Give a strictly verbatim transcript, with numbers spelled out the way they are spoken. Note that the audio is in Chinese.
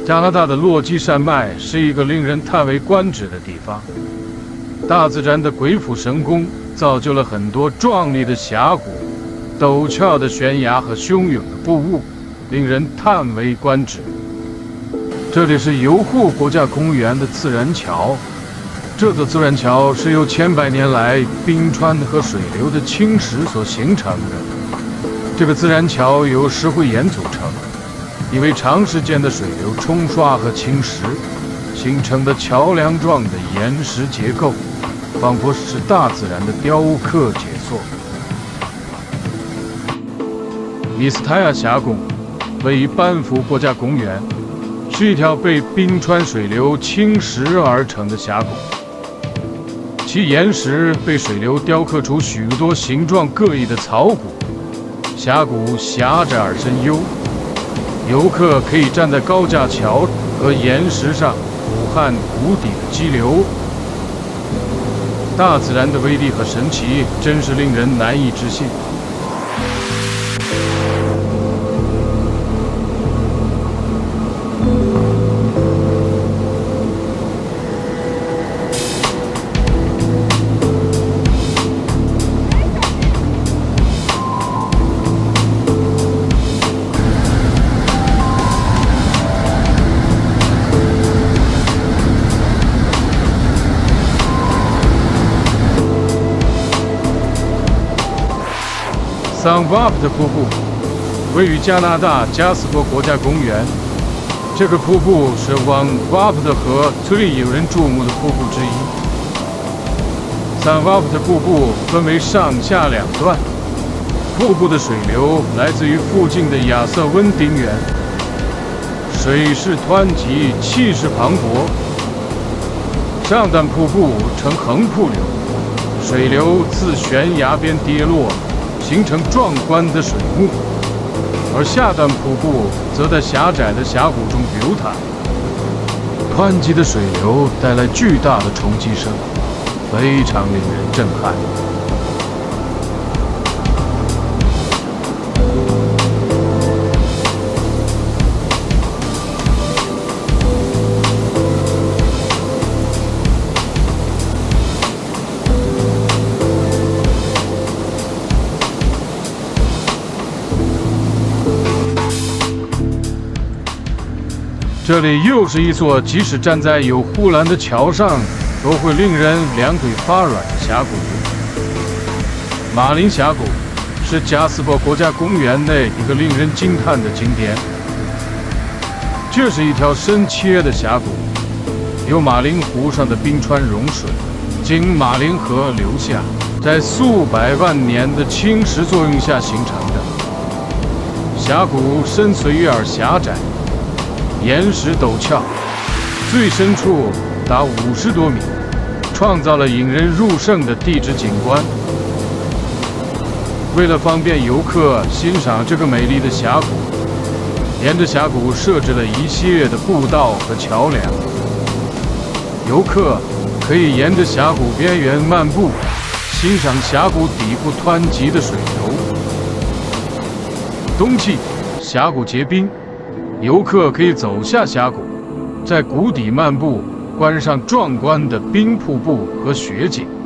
加拿大的落基山脉是一个令人叹为观止的地方，大自然的鬼斧神工造就了很多壮丽的峡谷、陡峭的悬崖和汹涌的瀑布，令人叹为观止。这里是游护国家公园的自然桥，这座自然桥是由千百年来冰川和水流的侵蚀所形成的。这个自然桥由石灰岩组成。 因为长时间的水流冲刷和侵蚀，形成的桥梁状的岩石结构，仿佛是大自然的雕刻杰作。米斯泰亚峡谷位于班夫国家公园，是一条被冰川水流侵蚀而成的峡谷，其岩石被水流雕刻出许多形状各异的槽谷，峡谷狭窄而深幽。 游客可以站在高架桥和岩石上俯瞰谷底的激流，大自然的威力和神奇真是令人难以置信。桑瓦普特瀑布位于加拿大加斯伯国家公园。这个瀑布是往瓦普特河最引人注目的瀑布之一。桑瓦普特瀑布分为上下两段，瀑布的水流来自于附近的亚瑟温丁原，水势湍急，气势磅礴。上段瀑布呈横瀑流，水流自悬崖边跌落。 形成壮观的水幕，而下段瀑布则在狭窄的峡谷中流淌。湍急的水流带来巨大的冲击声，非常令人震撼。这里又是一座即使站在有护栏的桥上，都会令人两腿发软的峡谷。马林峡谷是加斯伯国家公园内一个令人惊叹的景点。这是一条深切的峡谷，由马林湖上的冰川融水，经马林河流下，在数百万年的侵蚀作用下形成的。峡谷深邃而狭窄。 岩石陡峭，最深处达五十多米，创造了引人入胜的地质景观。为了方便游客欣赏这个美丽的峡谷，沿着峡谷设置了一系列的步道和桥梁。游客可以沿着峡谷边缘漫步，欣赏峡谷底部湍急的水流。冬季，峡谷结冰。 游客可以走下峡谷，在谷底漫步，观赏壮观的冰瀑布和雪景。